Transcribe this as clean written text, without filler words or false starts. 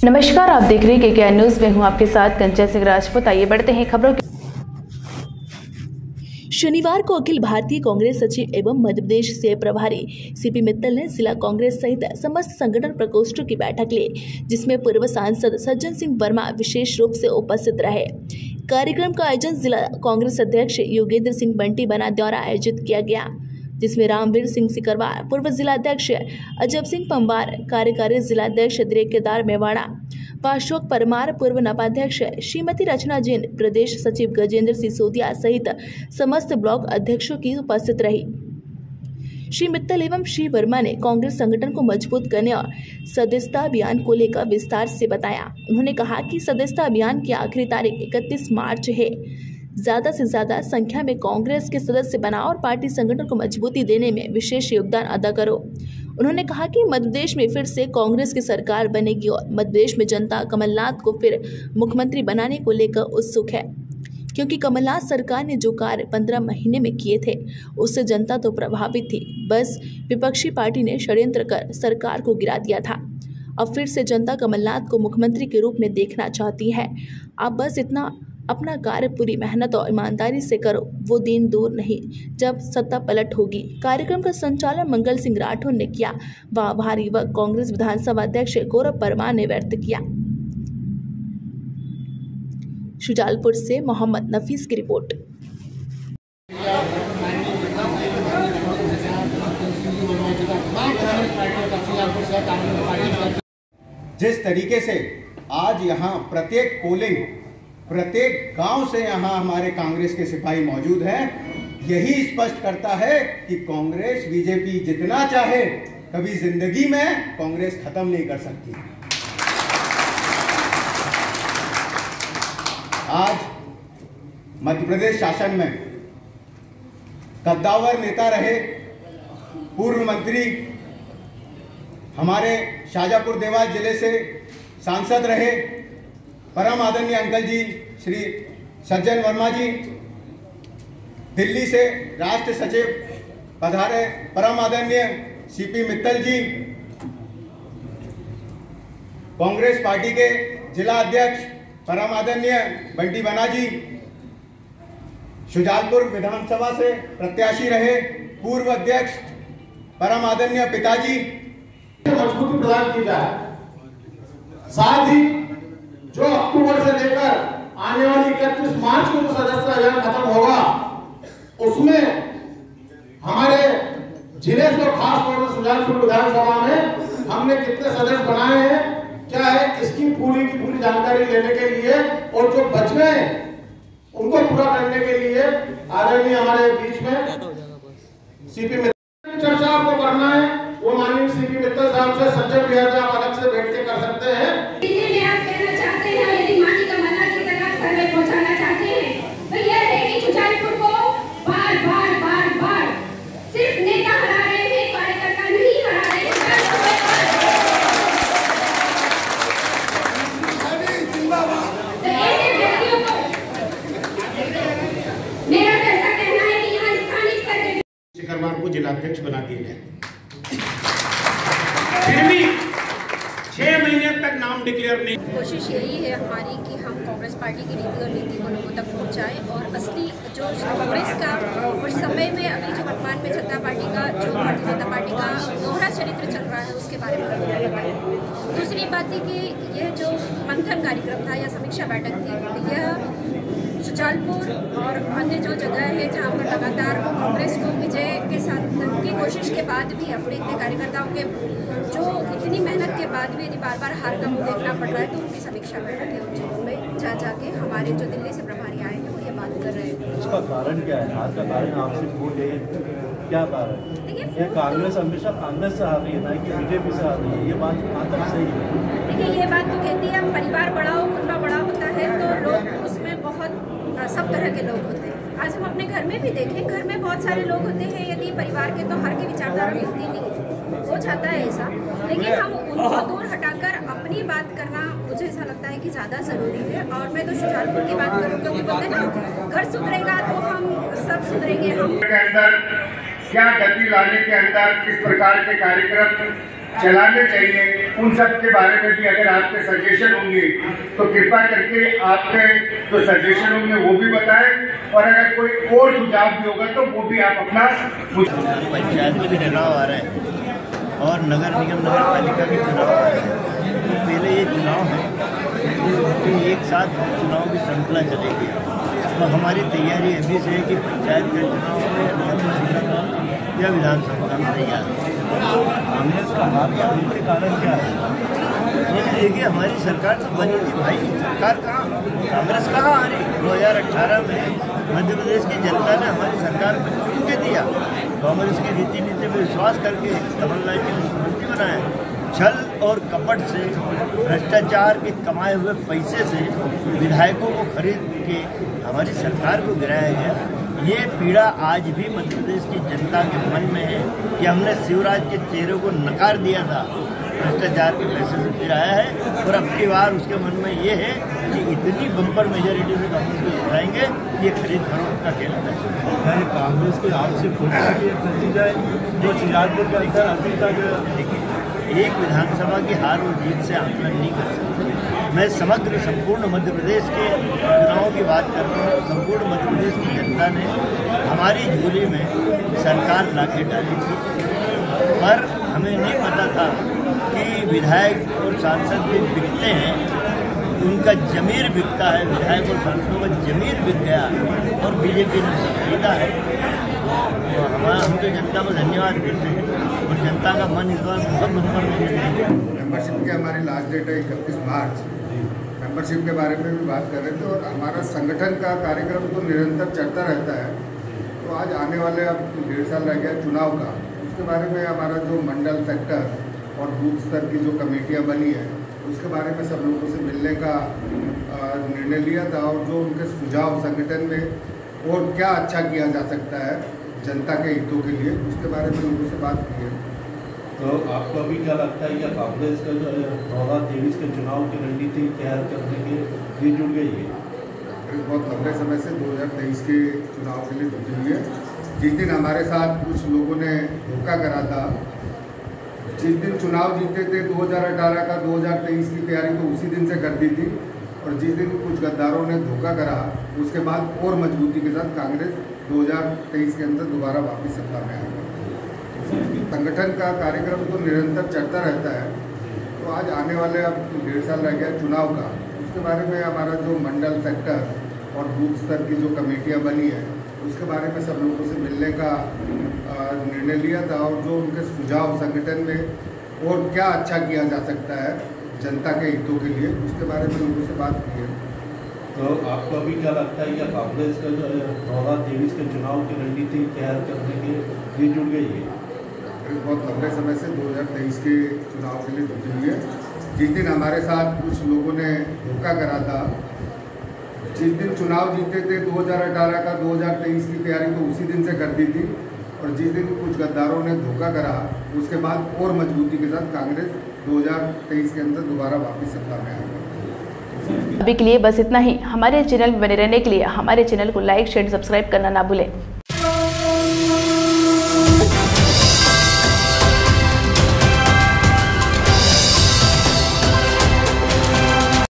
नमस्कार, आप देख रहे हैं KKR न्यूज में हूं आपके साथ कंचन सिंह राजपूत। आइए बढ़ते हैं खबरों की। शनिवार को अखिल भारतीय कांग्रेस सचिव एवं मध्य प्रदेश से प्रभारी CP मित्तल ने जिला कांग्रेस सहित समस्त संगठन प्रकोष्ठों की बैठक ली, जिसमें पूर्व सांसद सज्जन सिंह वर्मा विशेष रूप से उपस्थित रहे। कार्यक्रम का आयोजन जिला कांग्रेस अध्यक्ष योगेंद्र सिंह बंटी बना द्वारा आयोजित किया गया, जिसमें रामवीर सिंह सिकरवार, पूर्व जिलाध्यक्ष अजब सिंह पंवार, कार्यकारी जिलाध्यक्ष केदार मेवाड़ा, अशोक परमार, पूर्व नपाध्यक्ष श्रीमती रचना जैन, प्रदेश सचिव गजेंद्र सिसोदिया सहित समस्त ब्लॉक अध्यक्षों की उपस्थित रही। श्री मित्तल एवं श्री वर्मा ने कांग्रेस संगठन को मजबूत करने और सदस्यता अभियान को लेकर विस्तार से बताया। उन्होंने कहा कि सदस्यता अभियान की आखिरी तारीख 31 मार्च है। ज्यादा से ज्यादा संख्या में कांग्रेस के सदस्य बनाओ और पार्टी संगठन को मजबूती देने में विशेष योगदान अदा करो। उन्होंने कहा कि मध्य प्रदेश में फिर से कांग्रेस की सरकार बनेगी और मध्य प्रदेश में जनता कमलनाथ को फिर मुख्यमंत्री बनाने को लेकर उत्सुक है, क्योंकि कमलनाथ सरकार ने जो कार्य 15 महीने में किए थे उससे जनता तो प्रभावित थी। बस विपक्षी पार्टी ने षड्यंत्र कर सरकार को गिरा दिया था। अब फिर से जनता कमलनाथ को मुख्यमंत्री के रूप में देखना चाहती है। आप बस इतना अपना कार्य पूरी मेहनत और ईमानदारी से करो, वो दिन दूर नहीं जब सत्ता पलट होगी। कार्यक्रम का संचालन मंगल सिंह राठौर ने किया व आभार युवक कांग्रेस विधानसभा अध्यक्ष गौरव परमार ने व्यक्त किया। शुजालपुर से मोहम्मद नफीस की रिपोर्ट। जिस तरीके से आज यहाँ प्रत्येक गांव से यहाँ हमारे कांग्रेस के सिपाही मौजूद हैं, यही स्पष्ट करता है कि कांग्रेस बीजेपी जितना चाहे कभी जिंदगी में कांग्रेस खत्म नहीं कर सकती। आज मध्य प्रदेश शासन में कद्दावर नेता रहे, पूर्व मंत्री, हमारे शाजापुर देवास जिले से सांसद रहे परम आदरणीय अंकल जी श्री सज्जन वर्मा जी, दिल्ली से राष्ट्र सचिव पधारे परम आदरणीय CP मित्तल जी, कांग्रेस पार्टी के जिला अध्यक्ष परम आदरणीय बंटी बना जी, शुजालपुर विधानसभा से प्रत्याशी रहे पूर्व अध्यक्ष परम आदरणीय पिताजी, मजबूती प्रदान की जाए। साथ ही जो अक्टूबर से लेकर आने वाली 31 मार्च को जो सदस्यता अभियान खत्म होगा, उसमें हमारे जिले से खास तौर से शुजालपुर विधानसभा में हमने कितने सदस्य बनाए हैं, क्या है, इसकी पूरी की पूरी जानकारी लेने के लिए और जो बच गए उनको पूरा करने के लिए आदरणीय हमारे बीच में CP मित्तल चर्चा आपको करना है, वो माननीय CP मित्तल साहब से सज्जन बिहार से आप अलग से बैठ के कर सकते हैं। को जिलाध्यक्ष बना दिए गए, फिर भी 6 महीने तक नाम डिक्लेयर नहीं। कोशिश यही है हमारी कि हम कांग्रेस पार्टी की नीति और नीति को लोगों तक पहुंचाएं और असली जो कांग्रेस का उस समय में अभी जो वर्तमान में जनता पार्टी का जो भारतीय जनता पार्टी का दोहरा चरित्र चल रहा है उसके बारे में बताएं। दूसरी बात थी कि यह जो मंथन कार्यक्रम था या समीक्षा बैठक थी, यह शुजालपुर और अन्य जो जगह है जहाँ पर लगातार कांग्रेस को विजय के साथ की कोशिश के बाद भी अपने इतने कार्यकर्ताओं के जो इतनी मेहनत के बाद भी यदि बार बार हार का मुंह देखना पड़ रहा है, तो उनकी समीक्षा बैठक है उन जगहों में जा जाके हमारे जो दिल्ली से प्रभारी आए हैं वो ये बात कर रहे हैं। इसका कारण क्या है? हार का कारण आपसे बोले क्या कारण? देखिए, कांग्रेस हमेशा कांग्रेस से आ रही है ना कि बीजेपी से आ रही है, ये बात कहाँ तक सही है? देखिए, ये बात तो कहती है परिवार बड़ा हो, कुनबा बड़ा होता है तो लोग उसमें बहुत सब तरह के लोग होते हैं। आज हम अपने घर में भी देखें, घर में बहुत सारे लोग होते हैं, यदि परिवार के तो हर की विचारधारा मिलती नहीं, हो जाता है ऐसा, लेकिन हम उनको दूर हटाकर अपनी बात करना मुझे ऐसा लगता है कि ज़्यादा ज़रूरी है। और मैं तो शुजालपुर की बात करूँ क्योंकि बोलते ना, घर सुधरेगा तो हम सब सुधरेंगे। हम क्या गति लाने के अंदर किस प्रकार के कार्यक्रम चलाने चाहिए, उन सब के बारे में भी अगर आपके सजेशन होंगे तो कृपा करके आपके जो सजेशन होंगे वो भी बताएं, और अगर कोई और सुझाव भी होगा तो वो भी आप अपना पंचायत में भी चुनाव आ रहे हैं और नगर निगम नगर पालिका भी चुनाव आ रहे हैं। तो पहले ये चुनाव है तो एक साथ चुनाव की श्रृंखला चलेगी। तो हमारी तैयारी अभी से है कि पंचायत का चुनाव या विधानसभा का तैयार है। कांग्रेस का हार या मुख्य कारण क्या है? देखिए हमारी सरकार तो बनी थी भाई, सरकार कहाँ, कांग्रेस कहाँ आ रही। 2018 में मध्य प्रदेश की जनता ने हमारी सरकार को चुन के दिया, कांग्रेस की रीति नीति पर विश्वास करके कमलनाथ जी मुख्यमंत्री बनाया। छल और कपट से, भ्रष्टाचार के कमाए हुए पैसे से विधायकों को खरीद के हमारी सरकार को गिराया गया। ये पीड़ा आज भी मध्य प्रदेश की जनता के मन में है कि हमने शिवराज के चेहरे को नकार दिया था, भ्रष्टाचार के पैसे से गिराया है, और अब की बार उसके मन में ये है कि इतनी बम्पर मेजोरिटी से कांग्रेस को जिताएंगे, ये खरीद फरोख्त का खेल है। कांग्रेस के आपसे नतीजा जो शिराजपुर के अंदर अभी तक देखिए, एक विधानसभा की हार और जीत से आंकलन नहीं कर सकते। मैं समग्र संपूर्ण मध्य प्रदेश के चुनावों की बात कर रहा हूँ। संपूर्ण मध्य प्रदेश की जनता ने हमारी झोली में सरकार लाके डाली थी, पर हमें नहीं पता था कि विधायक और सांसद भी बिकते हैं, उनका जमीर बिकता है। विधायक और सांसदों का जमीर बिक गया और बीजेपी ने खरीदा है। तो हम तो जनता को धन्यवाद देते हैं और जनता का मन इस बार बहुत नंबर में है। मेंबरशिप की हमारी लास्ट डेट है 31 मार्च। मेंबरशिप के बारे में भी बात कर रहे थे, और हमारा संगठन का कार्यक्रम तो निरंतर चलता रहता है। तो आज आने वाले अब 1.5 साल रह गया चुनाव का, उसके बारे में हमारा जो मंडल सेक्टर और बूथ स्तर की जो कमेटियाँ बनी है उसके बारे में सब लोगों से मिलने का निर्णय लिया था, और जो उनके सुझाव संगठन में और क्या अच्छा किया जा सकता है जनता के हितों के लिए, उसके बारे में लोगों से बात की है। तो आपको अभी क्या लगता है कि कांग्रेस का जो 2023 के चुनाव की रणनीति तैयार करने के लिए जुड़ गई है? कांग्रेस बहुत लंबे समय से 2023 के चुनाव के लिए जुटी हुई है। जिस दिन हमारे साथ कुछ लोगों ने धोखा करा था, जिस दिन चुनाव जीते थे 2018 का, 2023 की तैयारी तो उसी दिन से कर दी थी, और जिस दिन कुछ गद्दारों ने धोखा करा उसके बाद और मजबूती के साथ कांग्रेस 2023 के अंदर दोबारा वापस सत्ता में आएगा। संगठन का कार्यक्रम तो निरंतर चलता रहता है। तो आज आने वाले अब 1.5 साल रह गया चुनाव का, उसके बारे में हमारा जो मंडल सेक्टर और बूथ स्तर की जो कमेटियाँ बनी है उसके बारे में सब लोगों से मिलने का निर्णय लिया था, और जो उनके सुझाव संगठन में और क्या अच्छा किया जा सकता है जनता के हितों के लिए, उसके बारे में लोगों से बात की है। तो आपको अभी क्या लगता है कि कांग्रेस का जो 2023 के चुनाव की रणनीति तैयार करने के लिए जुड़ गई है? कांग्रेस बहुत लंबे समय से 2023 के चुनाव के लिए जुटी हुई है। जिस दिन हमारे साथ कुछ लोगों ने धोखा करा था, जिस दिन चुनाव जीते थे 2018 का, 2023 की तैयारी तो उसी दिन से कर दी थी, और जिस दिन कुछ गद्दारों ने धोखा करा उसके बाद और मजबूती के साथ कांग्रेस 2023 के अंदर दोबारा वापस सत्ता में आएगा। अभी के लिए बस इतना ही। हमारे चैनल में बने रहने के लिए हमारे चैनल को लाइक, शेयर, सब्सक्राइब करना ना भूलें।